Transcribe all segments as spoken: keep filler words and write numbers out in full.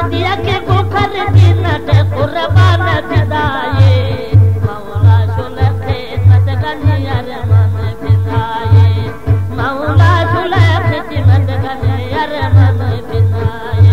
दिया के बुखर दिनट कुर्बान फिदाए मौला सुलख खिदमत गनियर मन फिदाए मौला सुलख खिदमत गनियर मन फिदाए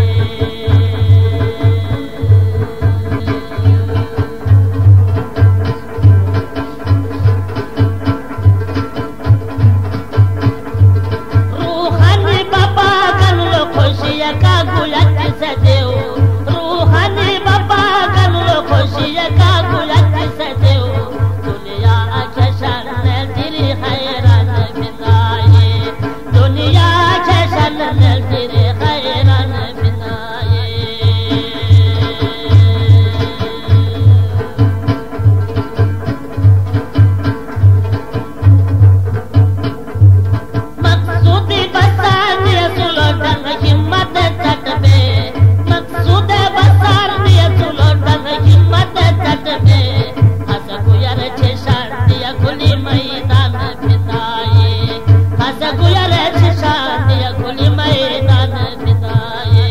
रूहानी बाबा गन लो खुशिया का गुलत सजेओ रूहानी बाबा गन लो खुशिया का गुलत सजेओ दुनिया चशन दिली हैरान बिनाए दुनिया चशन दिली हैरान बिनाए मकसूदी बसार दिया सुलो डंग हिम्मत तट पे मकसूद बसार दिया सुलो डंग हिम्मत तट पे हस गुयर छेशान दिया खुली मैदान फिदाए हस गुयर छेशान दिया खुली मैदान फिदाए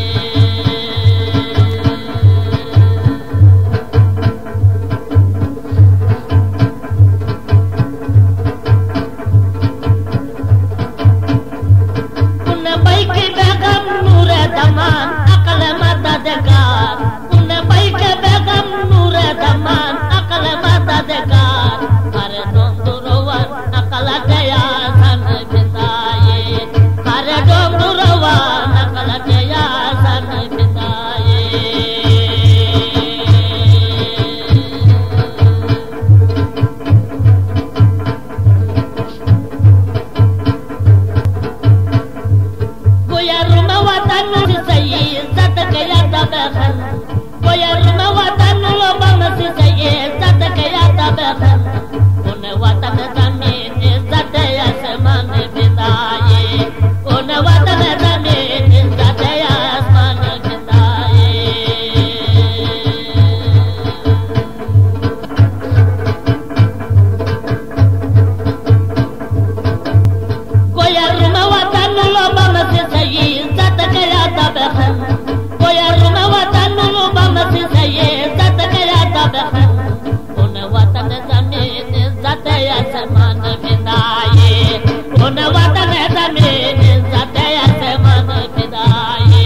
उन बैक बेगम नूर दमान अकल मददगार उन बैक बेगम नूर दमान अकल मददगार हर डोंगुरवन अकल गया सन फिदाए हर डोंगुरवन अकल गया सन फिदाए गोयर में वतन से इज्जत गया दबखन गोयर में वतन लो बम से इज्जत गया दबखन उन वतन जमीन इज्जत आसमान फिदाए उन वतन जमीन इज्जत आसमान फिदाए गोयर में वतन लो बम से इज्जत गया दबखन गोयर में वतन लो बम से इज्जत गया दबखन उन वतन जमीन इज्जत आसमान फिदाए उन वतन जमीन इज्जत आसमान फिदाए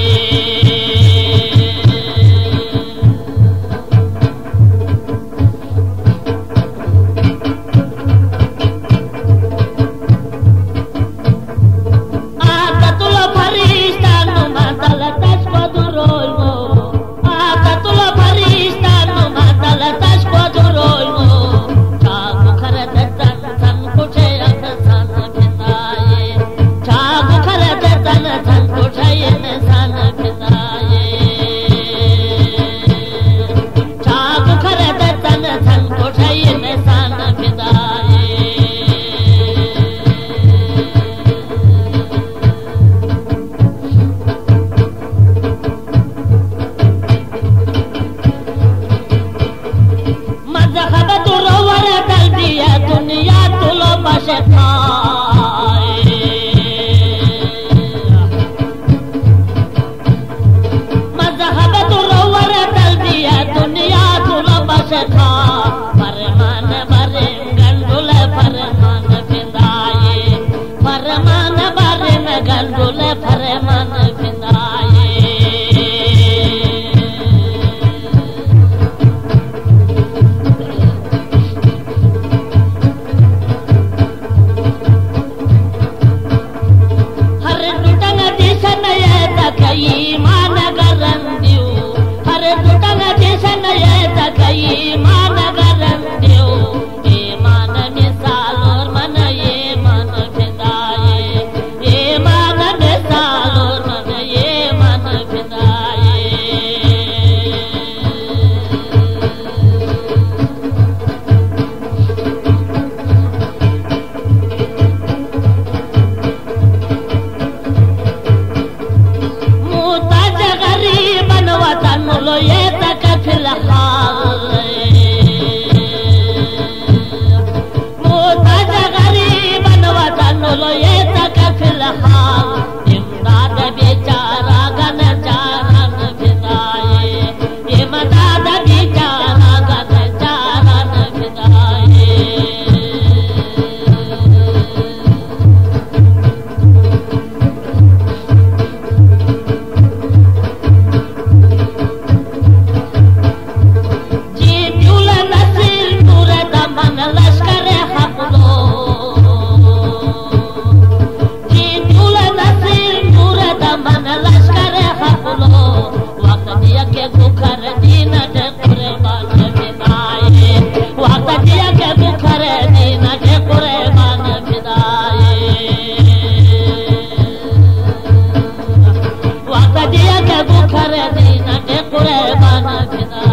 आकतुल फरिश्ता नुमा दल तशको दुरोइमो आकतुल फरिश्ता नुमा दल तशको दुरोइमो चागु खरद तन तन कुछे अनसान फिदाए चागु खरद तन तन कुछे अनसान फिदाए चागु खरद तन तन कुछे अनसान फिदाए मजहब तुरवर दल दिया दुनिया तुलो बशखाए मजहब तुरवर दल दिया दुनिया तुलो बशखा फरमान बरे गंडुल फरमान फिदाए फरमान बरे गंडुल फरमान फिदाए हर दुटंग दिशन ये तकई मान गरन दियो हर दुटंग दिशन ये तकई मान गरन दियो ये मान मिसाल और मन ये मन फिदाए ये मान मिसाल और मन ये मन फिदाए मुताज गरीबन वतन लो ये तक फिलहाल भिना